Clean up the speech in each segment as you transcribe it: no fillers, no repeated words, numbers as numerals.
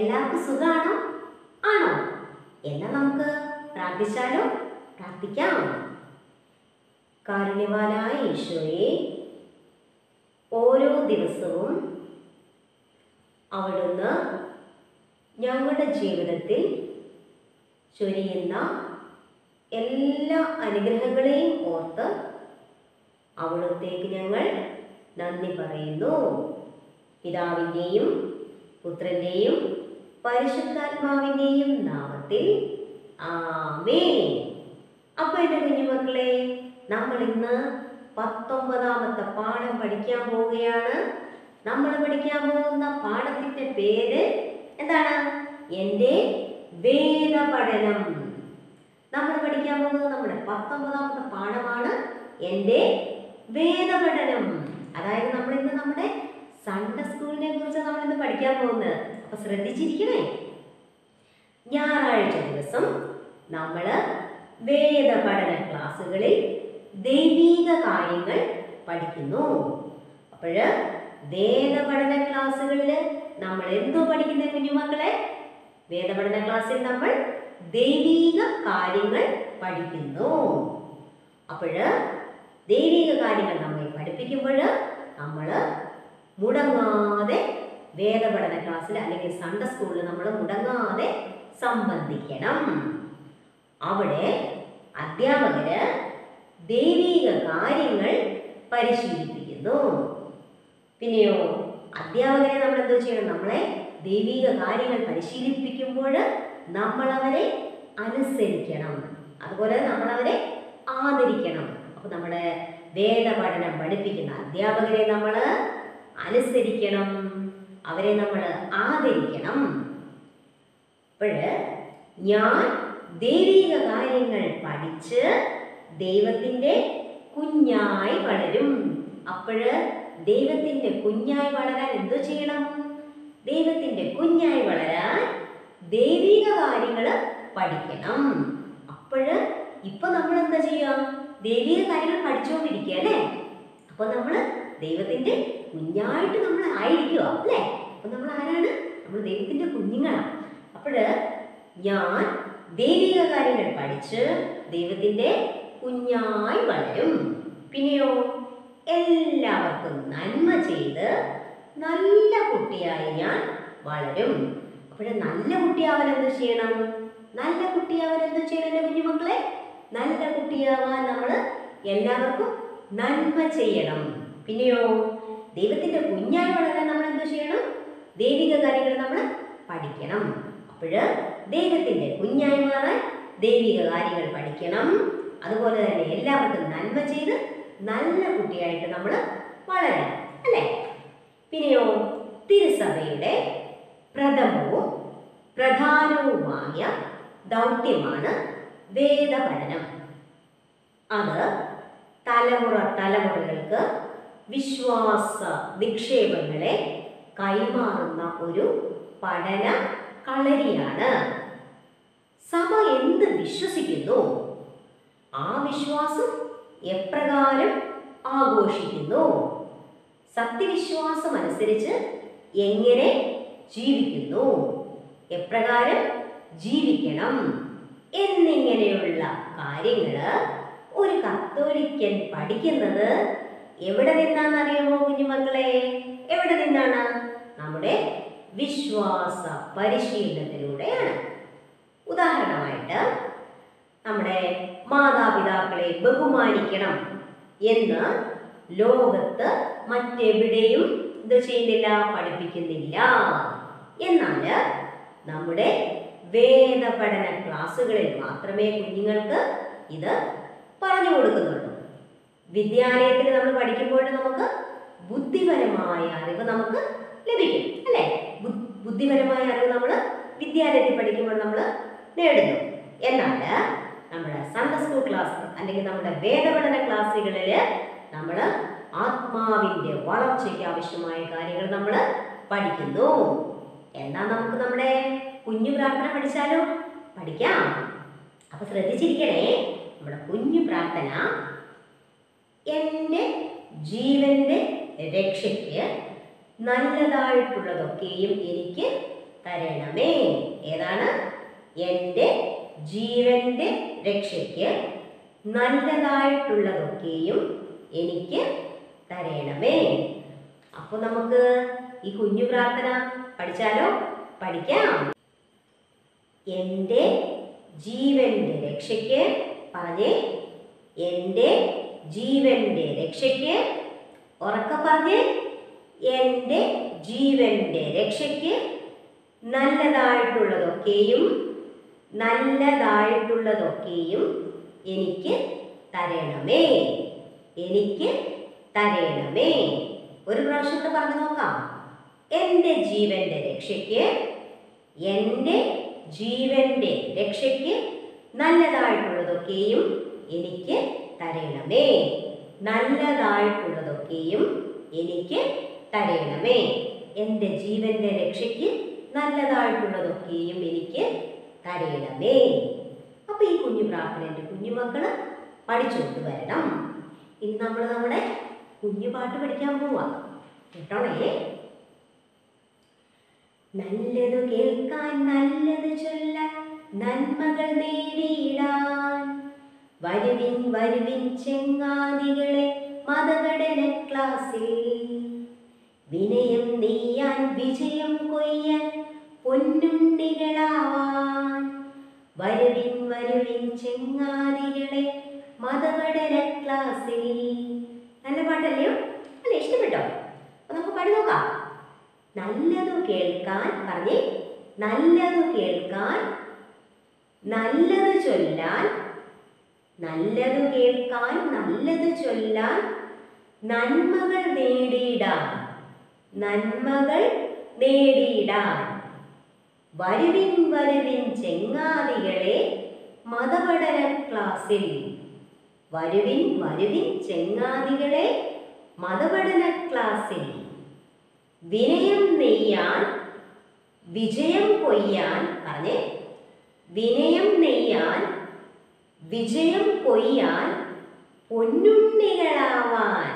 എല്ലാവർക്കും സുഖാണോ? ആണോ? എന്നാൽ നമുക്ക് പ്രാർത്ഥിച്ചാലോ? പ്രാർത്ഥിക്കാം. കാരുണ്യവാനായ ഈശോയെ, ഓരോ ദിവസവും അവിടുന്ന് ഞങ്ങളുടെ ജീവിതത്തിൽ ചൊരിയുന്ന എല്ലാ അനുഗ്രഹങ്ങളെയും ഓർത്ത് അവിടുത്തേക്ക് ഞങ്ങൾ നന്ദി പറയുന്നു. പിതാവിൻ്റെയും പുത്രൻ്റെയും പരിശുദ്ധാത്മാവിൻ്റെയും നാമത്തിൽ ആമേൻ. അപ്പോൾ എൻ്റെ കുഞ്ഞുമക്കളെ, നമ്മൾ ഇന്ന് 19ാമത്തെ പാഠം പഠിക്കാൻ പോവുകയാണ്. നമ്മൾ പഠിക്കാൻ പോകുന്ന പാഠത്തിൻ്റെ പേര് എന്താണ്? എൻ്റെ വേദപഠനം. നമ്മൾ പഠിക്കാൻ പോകുന്നത് നമ്മുടെ 19ാമത്തെ പാഠമാണ്, എൻ്റെ വേദപഠനം. അതായത് നമ്മൾ ഇന്ന് നമ്മുടെ സൺഡേ സ്കൂളിനെ കുറിച്ച് നമ്മൾ ഇന്ന് പഠിക്കാൻ പോകുന്നത്. അപ്പൊ ശ്രദ്ധിച്ചിരിക്കണേ. ഞായറാഴ്ച ദിവസം നമ്മൾ വേദപഠന ക്ലാസ്സുകളിൽ ദൈവിക കാര്യങ്ങൾ പഠിക്കുന്നു. അപ്പോൾ വേദപഠന ക്ലാസ്സുകളിൽ നമ്മൾ എന്തോ പഠിക്കുന്ന കുഞ്ഞുമക്കളെ? വേദപഠന ക്ലാസ്സിൽ നമ്മൾ ദൈവിക കാര്യങ്ങൾ പഠിക്കുന്നു. അപ്പോൾ ദൈവിക കാര്യങ്ങൾ നമ്മെ പഠിപ്പിക്കുമ്പോൾ നമ്മൾ മുടങ്ങാതെ വേദപഠന ക്ലാസ്സിൽ അല്ലെങ്കിൽ സൺഡേ സ്കൂളിൽ നമ്മൾ മുടങ്ങാതെ സംബന്ധിക്കണം. അവിടെ അധ്യാപകര് ദൈവിക കാര്യങ്ങൾ പരിശീലിപ്പിക്കുന്നു. പിന്നെയോ അധ്യാപകരെ നമ്മൾ എന്തോ ചെയ്യണം? നമ്മളെ ദൈവിക കാര്യങ്ങൾ പരിശീലിപ്പിക്കുമ്പോൾ നമ്മളവരെ അനുസരിക്കണം, അതുപോലെ നമ്മളവരെ ആദരിക്കണം. അപ്പോൾ നമ്മുടെ വേദപഠനം പഠിപ്പിക്കുന്ന അധ്യാപകരെ നമ്മൾ അനുസരിക്കണം, അവരെ നമ്മൾ ആദരിക്കണം. അപ്പോൾ ഞാൻ ദൈവിക കാര്യങ്ങൾ പഠിച്ച് ദൈവത്തിൻ്റെ കുഞ്ഞായി വളരും. അപ്പോൾ ദൈവത്തിൻ്റെ കുഞ്ഞായി വളരാൻ എന്തോ ചെയ്യണം? ദൈവത്തിൻ്റെ കുഞ്ഞായി വളരാൻ ദൈവിക കാര്യങ്ങൾ പഠിക്കണം. അപ്പോൾ ഇപ്പൊ നമ്മൾ എന്താ ചെയ്യുക? ദൈവിക കാര്യങ്ങൾ പഠിച്ചുകൊണ്ടിരിക്കുക അല്ലേ? അപ്പൊ നമ്മൾ ദൈവത്തിന്റെ കുഞ്ഞായിട്ട് നമ്മൾ ആയിരിക്കുക അല്ലേ? അപ്പൊ നമ്മൾ ആരാണ്? നമ്മൾ ദൈവത്തിന്റെ കുഞ്ഞുങ്ങളാണ്. അപ്പോൾ ഞാൻ ദൈവിക കാര്യങ്ങൾ പഠിച്ച് ദൈവത്തിന്റെ കുഞ്ഞായി വളരും. പിന്നെയോ എല്ലാവർക്കും നന്മ ചെയ്ത് നല്ല കുട്ടിയായി ഞാൻ വളരും. അപ്പോൾ നല്ല കുട്ടിയാവാൻ എന്ത് ചെയ്യണം? നല്ല കുട്ടിയാവാൻ എന്ത് ചെയ്യണം എൻ്റെ കുഞ്ഞുമക്കളെ? നല്ല കുട്ടിയാവാൻ നമ്മൾ എല്ലാവർക്കും നന്മ ചെയ്യണം. പിന്നെയോ ദൈവത്തിൻ്റെ കുഞ്ഞായി വളരാൻ നമ്മൾ എന്ത് ചെയ്യണം? ദൈവിക കാര്യങ്ങൾ നമ്മൾ പഠിക്കണം. അപ്പോൾ ദൈവത്തിൻ്റെ കുഞ്ഞായി മാറാൻ ദൈവിക കാര്യങ്ങൾ പഠിക്കണം. അതുപോലെ തന്നെ എല്ലാവർക്കും നന്മ ചെയ്ത് നല്ല കുട്ടിയായിട്ട് നമ്മൾ വളരണം അല്ലേ? പിന്നെയോ തിരുസഭയുടെ പ്രഥമവും പ്രധാനവുമായ ദൗത്യമാണ് വേദപഠനം. അത് തലമുറകൾക്ക് വിശ്വാസ നിക്ഷേപങ്ങളെ കൈമാറുന്ന ഒരു പഠന കളരിയാണ്. സഭ എന്ത് വിശ്വസിക്കുന്നു, ആ വിശ്വാസം എപ്രകാരം ആഘോഷിക്കുന്നു, സത്യവിശ്വാസം അനുസരിച്ച് എങ്ങനെ ജീവിക്കുന്നു, എപ്രകാരം ജീവിക്കണം എന്നിങ്ങനെയുള്ള കാര്യങ്ങൾ ഒരു കത്തോലിക്കൻ പഠിക്കുന്നത് എവിടെ നിന്നാണെന്നറിയാമോ കുഞ്ഞുമക്കളെ? എവിടെ നിന്നാണ്? നമ്മുടെ വിശ്വാസ പരിശീലനത്തിലൂടെയാണ്. ഉദാഹരണമായിട്ട് നമ്മുടെ മാതാപിതാക്കളെ ബഹുമാനിക്കണം എന്ന് ലോകത്ത് മറ്റെവിടെയും ഇത് ചെയ്യുന്നില്ല, പഠിപ്പിക്കുന്നില്ല. എന്നാൽ നമ്മുടെ വേദപഠന ക്ലാസ്സുകളിൽ മാത്രമേ കുഞ്ഞുങ്ങൾക്ക് ഇത് പറഞ്ഞു കൊടുക്കുന്നുള്ളൂ. വിദ്യാലയത്തിൽ നമ്മൾ പഠിക്കുമ്പോൾ നമുക്ക് ബുദ്ധിപരമായ അറിവ് നമുക്ക് ലഭിക്കും അല്ലേ? ബുദ്ധിപരമായ അറിവ് നമ്മൾ വിദ്യാലയത്തിൽ പഠിക്കുമ്പോൾ നമ്മൾ നേടുന്നു. എന്നാൽ നമ്മുടെ സൺഡേ സ്കൂൾ ക്ലാസ് അല്ലെങ്കിൽ നമ്മുടെ വേദപഠന ക്ലാസ്സുകളിൽ നമ്മൾ ആത്മാവിൻ്റെ വളർച്ചയ്ക്ക് ആവശ്യമായ കാര്യങ്ങൾ നമ്മൾ പഠിക്കുന്നു. എന്നാൽ നമുക്ക് നമ്മുടെ കുഞ്ഞു പ്രാർത്ഥന പഠിച്ചാലോ? പഠിക്കാം. അപ്പൊ ശ്രദ്ധിച്ചിരിക്കണേ. നമ്മുടെ കുഞ്ഞു പ്രാർത്ഥന എൻ്റെ ജീവന്റെ രക്ഷയ്ക്ക് നല്ലതായിട്ടുള്ളതൊക്കെയും എനിക്ക് തരണമേ. ഏതാണ്? എൻ്റെ ജീവന്റെ രക്ഷയ്ക്ക് നല്ലതായിട്ടുള്ളതൊക്കെയും എനിക്ക് തരണമേ. അപ്പോൾ നമുക്ക് ഈ കുഞ്ഞു പ്രാർത്ഥന പഠിച്ചാലോ? പഠിക്കാം. എൻ്റെ ജീവന്റെ രക്ഷയ്ക്ക്, പറഞ്ഞേ, എൻ്റെ ജീവന്റെ രക്ഷയ്ക്ക്, ഉറക്കെ പറഞ്ഞേ, എൻ്റെ ജീവന്റെ രക്ഷയ്ക്ക് നല്ലതായിട്ടുള്ളതൊക്കെയും എനിക്ക് തരണമേ. എനിക്ക് തരണമേ. ഒരു പ്രാവശ്യം കൂടെ പറഞ്ഞു നോക്കാം. എൻ്റെ ജീവന്റെ രക്ഷയ്ക്ക്, എൻ്റെ ജീവന്റെ രക്ഷയ്ക്ക് നല്ലതായിട്ടുള്ളതൊക്കെയും എനിക്ക് തരണമേ. നല്ലതായിട്ടുള്ളതൊക്കെയും എനിക്ക് തരണമേ. എൻ്റെ ജീവന്റെ രക്ഷയ്ക്ക് നല്ലതായിട്ടുള്ളതൊക്കെയും എനിക്ക് തരണമേ. അപ്പൊ ഈ കുഞ്ഞു പ്രാർത്ഥന എൻ്റെ കുഞ്ഞുമക്കള് പഠിച്ചുകൊണ്ട് വരണം. ഇനി നമ്മൾ നമ്മുടെ കുഞ്ഞു പാട്ട് പഠിക്കാൻ പോവാം. കേട്ടോണേ. നല്ലതു കേൾക്കാൻ, നല്ലത് ചൊല്ലാൻ, നന്മകൾ നേടിയിടാൻ വരുവിൻ വരുവിൻ ചെങ്ങാതികളെ മതപഠന ക്ലാസ്സിൽ. വിനയം നെയ്യാൻ, വിജയം കൊയ്യാൻ, പൊന്നുണ്ണികളാവാൻ വരുവിൻ വരുവിൻ ചെങ്ങാതികളെ മതപഠന ക്ലാസ്സിൽ. നല്ല പാട്ടല്ലയോ? അല്ല, ഇഷ്ടപ്പെട്ടോ? അപ്പൊ നമുക്ക് പാടി നോക്കാം. നല്ലതു കേൾക്കാൻ, പറഞ്ഞേ, നല്ലതു കേൾക്കാൻ, നല്ലത് ചൊല്ലാൻ, നല്ലതു കേൾക്കാൻ, നല്ലത് ചൊല്ലാൻ, നന്മകൾ നേടിയിടാൻ, നന്മകൾ നേടിയിടാൻ വരുവിൻ വരുവിൻ ചെങ്ങാതികളെ മതപഠന ക്ലാസ്സിൽ. വരുവിൻ വരുവിൻ ചെങ്ങാതികളെ മതപഠന ക്ലാസ്സിൽ. വിനയം നെയ്യാൻ, വിജയം കൊയ്യാൻ, പറഞ്ഞേ, വിനയം നെയ്യാൻ, വിജയം കൊയ്യാൻ, പൊന്നുണ്ണികളാവാൻ,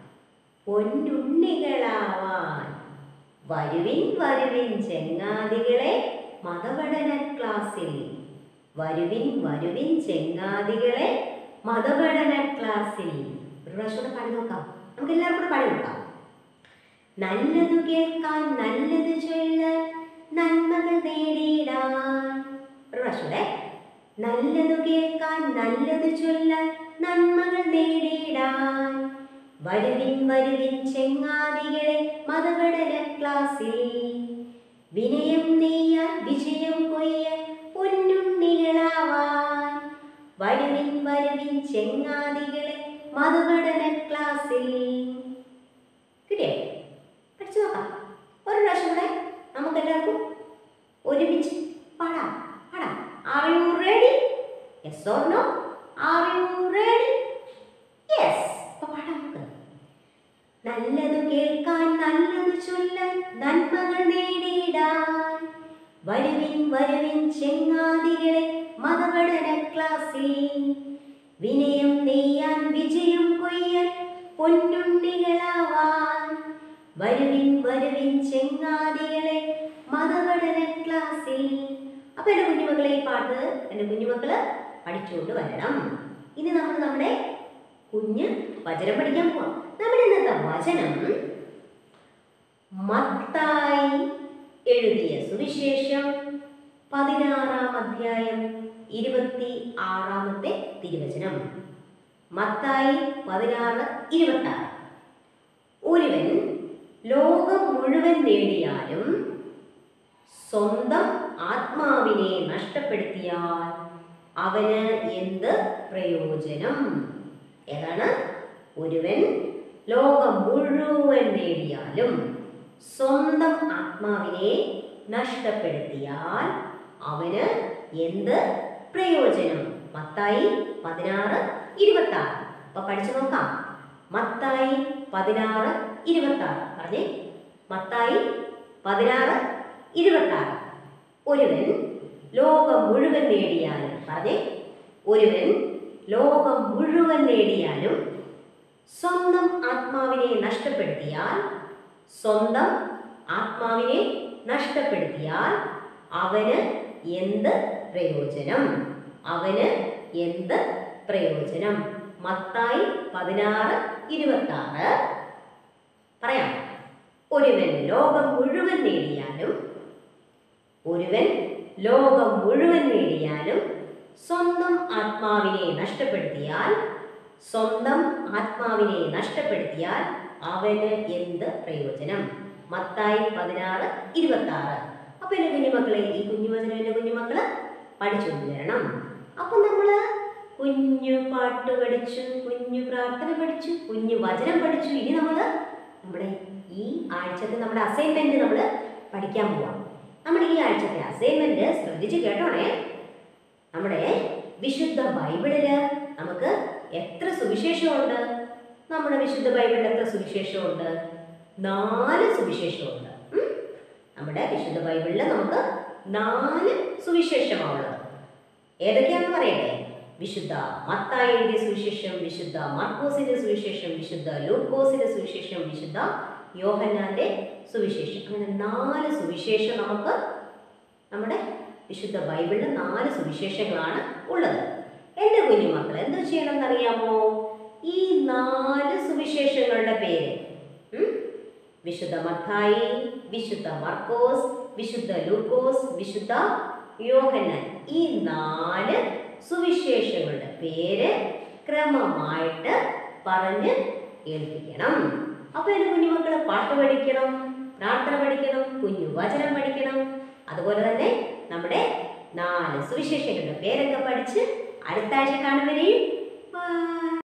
പൊന്നുണ്ണികളാവാൻ വരുവിൻ വരുവിൻ ചെങ്ങാതികളെ മതപഠന ക്ലാസ്സിൽ. വരുവിൻ വരുവിൻ ചെങ്ങാതികളെ മതപഠന ക്ലാസ്സിൽ. ഒരു പ്രാവശ്യം പാടി നോക്കാം. നമുക്ക് എല്ലാവർക്കും കൂടെ പാടി നോക്കാം. നല്ലതു കേൾക്കാൻ, നല്ലത് ചൊല്ലാൻ, നന്മകൾ നേടിയിടാൻ. ഒരു പ്രാവശ്യം. നല്ലതു കേൾക്കാൻ, നല്ലത് ചൊല്ലാൻ, നന്മകൾ നേടിയിടാൻ വരുവിൻ വരുവിൻ ചെങ്ങാതികളെ മതപഠന ക്ലാസ്സിൽ. വിനയം നെയ്യാൻ, വിജയം കൊയ്യാൻ, പൊന്നുണ്ണികളാവാൻ വരുവിൻ വരുവിൻ ചെങ്ങാതികളെ മതപഠന ക്ലാസ്സിൽ. കിട്ടിയോ? പഠിച്ചു നോക്കാം. ഒരു പ്രാവശ്യം കൂടെ നമുക്ക് എല്ലാവർക്കും ഒരുമിച്ച് പാടാം. പാടാം. Are you ready? Yes or no? Are you ready? Yes. അപ്പോൾ പാടാം നമുക്ക്. നല്ലതു കേൾക്കാൻ, നല്ലത് ചൊല്ലാൻ, നന്മകൾ നേടിയിടാൻ വരുവിൻ വരുവിൻ ചെങ്ങാതികളെ മതപഠന ക്ലാസ്സിൽ. വിനയം നെയ്യാൻ, വിജയം കൊയ്യാൻ, പൊന്നുണ്ണികളാവാൻ വരുവിൻ വരുവിൻ ചെങ്ങാതികളെ മതപഠന ക്ലാസ്സിൽ. അപ്പൊ എൻ്റെ കുഞ്ഞുമക്കളെ, ഈ പാട്ട് എൻ്റെ കുഞ്ഞുമക്കള് പഠിച്ചുകൊണ്ട് വരണം. ഇനി നമ്മൾ നമ്മുടെ കുഞ്ഞ് വചനം പഠിക്കാൻ പോവാം. നമ്മുടെ ഇന്നത്തെ വചനം മത്തായി എഴുതിയ സുവിശേഷം 16-ാം അധ്യായം 26-ാമത്തെ തിരുവചനം. മത്തായി 16:26. ഒരുവൻ ലോകം മുഴുവൻ നേടിയാലും സ്വന്തം ആത്മാവിനെ നഷ്ടപ്പെടുത്തിയാൽ അവന് എന്ത് പ്രയോജനം? ഏതാണ്? ഒരുവൻ ലോകം മുഴുവൻ നേടിയാലും സ്വന്തം ആത്മാവിനെ നഷ്ടപ്പെടുത്തിയാൽ അവന് എന്ത് പ്രയോജനം? മത്തായി 16:26. അപ്പൊ പഠിച്ചു നോക്കാം. മത്തായി 16:26. പറഞ്ഞേ, മത്തായി 16:26. ഒരുവൻ ലോകം മുഴുവൻ നേടിയാലും, പറഞ്ഞേ, ഒരുവൻ ലോകം മുഴുവൻ നേടിയാലും സ്വന്തം ആത്മാവിനെ നഷ്ടപ്പെടുത്തിയാൽ, സ്വന്തം ആത്മാവിനെ നഷ്ടപ്പെടുത്തിയാൽ അവന് എന്ത് പ്രയോജനം? അവന് എന്ത് പ്രയോജനം? മത്തായി 16:26 പറയാം. ഒരുവൻ ലോകം മുഴുവൻ നേടിയാലും സ്വന്തം ആത്മാവിനെ നഷ്ടപ്പെടുത്തിയാൽ അവന് എന്ത് പ്രയോജനം? മത്തായി 16:26. അപ്പൊ എൻ്റെ കുഞ്ഞുമക്കളെ, ഈ കുഞ്ഞുവചനം എൻ്റെ കുഞ്ഞുമക്കള് പഠിച്ചുകൊണ്ട് വരണം. അപ്പൊ നമ്മള് കുഞ്ഞു പാട്ട് പഠിച്ചു, കുഞ്ഞു പ്രാർത്ഥന പഠിച്ചു, കുഞ്ഞു വചനം പഠിച്ചു. ഇനി നമ്മുടെ ഈ ആഴ്ചത്തെ നമ്മുടെ അസൈൻമെന്റ് നമ്മൾ പഠിക്കാൻ പോവാം. നമ്മുടെ ഈ ആഴ്ചത്തെ അസൈൻമെന്റ് ശ്രദ്ധിച്ച് കേട്ടോണേ. നമ്മുടെ വിശുദ്ധ ബൈബിളില് നമുക്ക് എത്ര സുവിശേഷമുണ്ട്? നമ്മുടെ വിശുദ്ധ ബൈബിളിൽ എത്ര സുവിശേഷമുണ്ട്? 4 സുവിശേഷമുണ്ട്. നമ്മുടെ വിശുദ്ധ ബൈബിളിൽ നമുക്ക് 4 സുവിശേഷമാണുള്ളത്. ഏതൊക്കെയാണെന്ന് പറയട്ടെ? വിശുദ്ധ മത്തായി എഴുതിയ സുവിശേഷം, വിശുദ്ധ മർക്കോസിന്റെ സുവിശേഷം, വിശുദ്ധ ലൂക്കോസിന്റെ സുവിശേഷം, വിശുദ്ധ യോഹന്നാന്റെ സുവിശേഷം. അങ്ങനെ 4 സുവിശേഷം നമുക്ക് നമ്മുടെ വിശുദ്ധ ബൈബിളിൽ 4 സുവിശേഷങ്ങളാണ് ഉള്ളത്. എൻ്റെ കുഞ്ഞുമക്കൾ എന്ത് ചെയ്യണം എന്നറിയാമോ? ഈ 4 സുവിശേഷങ്ങളുടെ പേര് വിശുദ്ധ മത്തായി, വിശുദ്ധ മർക്കോസ്, വിശുദ്ധ ലൂക്കോസ്, വിശുദ്ധ യോഹന്നാൻ, ഈ 4 സുവിശേഷങ്ങളുടെ പേര് ക്രമമായിട്ട് പറഞ്ഞ് കേൾപ്പിക്കണം. അപ്പൊ എൻ്റെ കുഞ്ഞുമക്കളെ പാട്ട് പഠിക്കണം, പ്രാർത്ഥന പഠിക്കണം, കുഞ്ഞു വചനം പഠിക്കണം. അതുപോലെ തന്നെ നമ്മുടെ 4 സുവിശേഷങ്ങളുടെ പേരൊക്കെ പഠിച്ച് അടുത്ത ആഴ്ച കാണുന്നവരെയും